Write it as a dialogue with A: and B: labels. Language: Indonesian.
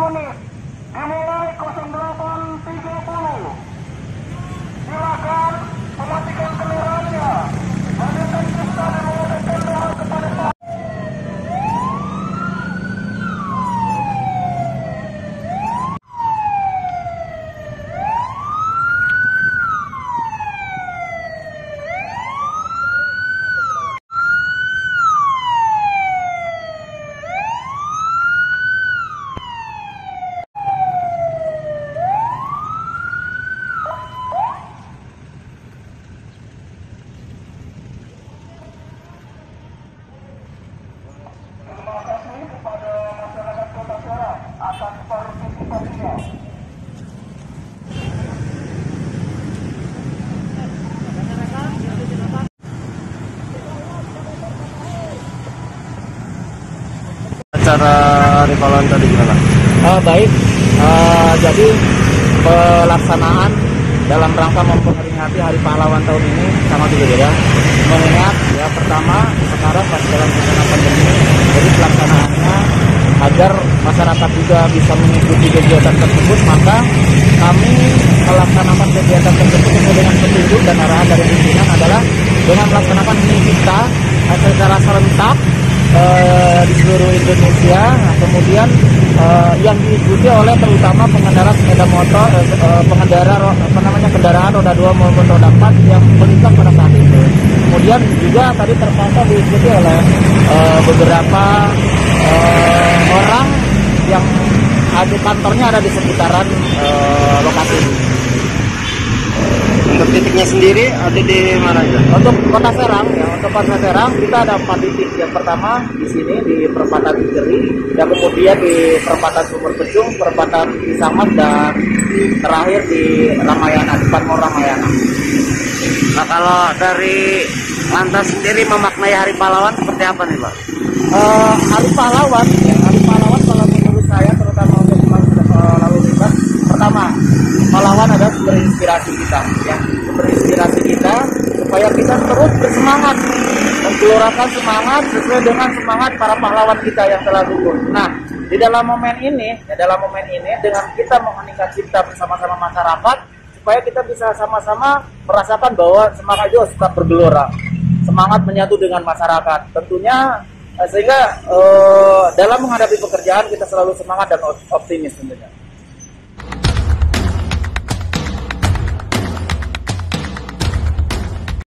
A: menit dimulai 08.30. Silakan mematikan kendaraannya. Hadirkan kita dan mengadakan doa kepada Pak. Terima kasih kepada masyarakat Kota Serang atas partisipasinya.
B: Acara Hari Pahlawan tadi gimana?
C: Baik, jadi pelaksanaan dalam rangka memperingati Hari Pahlawan tahun ini sangat berbeda. Mengingat ya pertama sekarang masih dalam suasana pandemi, jadi pelaksanaannya agar masyarakat juga bisa mengikuti kegiatan tersebut, maka kami melaksanakan kegiatan tersebut sesuai dengan petunjuk dan arahan dari pimpinan adalah dengan melaksanakan mini kita secara serentak di seluruh Indonesia. Nah, kemudian yang diikuti oleh terutama pengendara sepeda motor, pengendara kendaraan roda 2 maupun roda 4 yang melintas pada saat itu. Kemudian juga tadi terpantau diikuti oleh beberapa orang yang ada kantornya ada di sekitaran lokasi ini.
B: Untuk titiknya sendiri ada di mana aja?
C: Untuk Kota Serang, ya, untuk Kota Serang kita ada 4 titik. Yang pertama di sini di perempatan Ciceri, dan kemudian di perempatan Sumur Pecung, perempatan Cisamas, dan terakhir di Ramayana, di Panmor Ramayana.
B: Nah, kalau dari lantas sendiri memaknai Hari Pahlawan seperti apa nih, Pak?
C: Hari Pahlawan, ya, Hari Pahlawan kalau menurut saya terutama untuk lalu lintas, pertama pahlawan adalah sumber inspirasi kita, ya, sumber inspirasi kita supaya kita terus bersemangat menggelorakan semangat sesuai dengan semangat para pahlawan kita yang telah gugur. Nah, di dalam momen ini dengan kita mengheningkan cipta bersama-sama masyarakat supaya kita bisa sama-sama merasakan bahwa semangat juga tetap bergelora, semangat menyatu dengan masyarakat. Tentunya sehingga dalam menghadapi pekerjaan kita selalu semangat dan optimis tentunya.